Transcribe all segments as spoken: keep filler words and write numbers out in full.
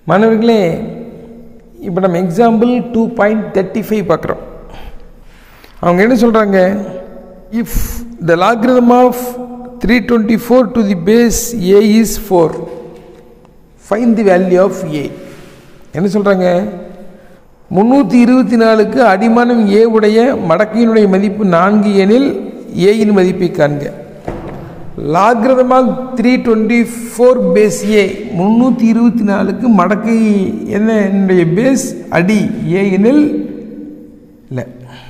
மாணவர்களே, இப்போ நம்ம example two point thirty five பார்க்குறோம். அவங்க என்ன சொல்கிறாங்க, if the logarithm of three twenty four to the base A is four, find the value of A. என்ன சொல்கிறாங்க, முந்நூற்றி இருபத்தி நாலுக்கு அடிமானம் ஏ உடைய மடக்கையினுடைய மதிப்பு நான்கு எனில் ஏயின் மதிப்பை காண்க. லாக்ரிதமாக three twenty four base A, முந்நூற்றி இருபத்தி நாலுக்கு மடக்கை என்ன என்னுடைய பேஸ் அடி ஏ எனில் இல்லை.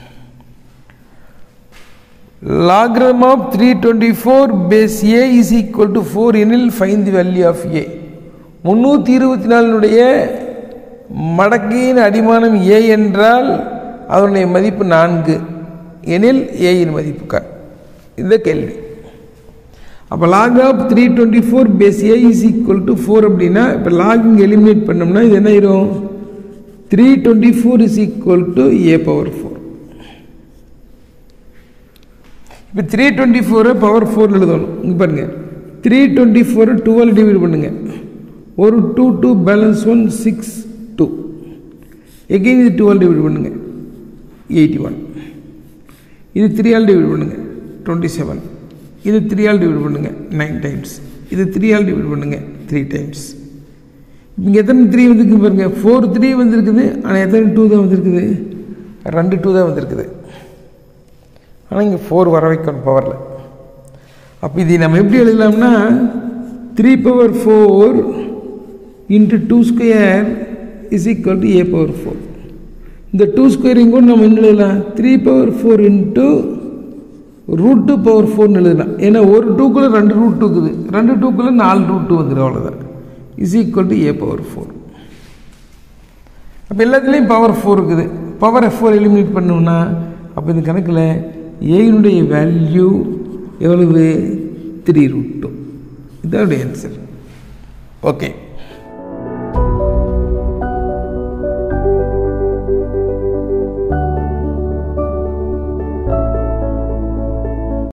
Logarithm of three twenty four base A is equal to four எனில் find the value of A. முந்நூற்றி இருபத்தி நாலுனுடைய மடக்கையின் அடிமானம் ஏ என்றால் அதனுடைய மதிப்பு நான்கு எனில் ஏயின் மதிப்பு காண். இந்த கேள்வி. அப்போ log of three twenty four base A is equal to four அப்படின்னா இப்போ லாகிங் எலிமினேட் பண்ணோம்னா இது என்ன ஆயிரும், three twenty four is equal to A power four. இப்போ த்ரீ டுவெண்ட்டி ஃபோரை பவர் ஃபோர் எழுதணும். இங்கே பாருங்கள், த்ரீ டுவெண்ட்டி ஃபோரை டூவால் டிவைட் பண்ணுங்க. ஒரு two two balance one six two. Again இது டூவால் டிவைட் பண்ணுங்க, எயிட்டி ஒன். இது த்ரீயால் டிவைட் பண்ணுங்க, டுவெண்ட்டி செவன். இது த்ரீயால் டிவைட் பண்ணுங்க, நைன் டைம்ஸ். இது த்ரீயால் டிவைட் பண்ணுங்க, த்ரீ டைம்ஸ். இங்கே எத்தனை த்ரீ வந்துருக்கு பாருங்க, ஃபோர் த்ரீ வந்துருக்குது. ஆனால் எத்தனை டூ தான் வந்திருக்குது, ரெண்டு டூ தான் வந்திருக்குது. ஆனால் இங்கே ஃபோர் வர வைக்கணும் பவரில். அப்போ இதை நம்ம எப்படி எழுதலாம்னா, three power four into two square is equal to A power four. இந்த டூ ஸ்கொயரிங் கூட நம்ம என்ன எழுதலாம், three power four into root two power ஃபோர்னு எழுதலாம். ஏன்னா ஒரு டூக்குள்ளே ரெண்டு ரூட் டூக்குது, ரெண்டு டூக்குள்ளே நாலு ரூட் டூ வந்துடும், அவ்வளோதான். Is equal to A power four. அப்போ எல்லாத்துலேயும் பவர் ஃபோர் இருக்குது. பவர் ஃபோர் எலிமினேட் பண்ணோம்னா அப்போ இந்த கணக்கில் ஏயினுடைய வேல்யூ எவ்வளவு, த்ரீ ரூட் டூ. இதோடைய ஆன்சர். ஓகே.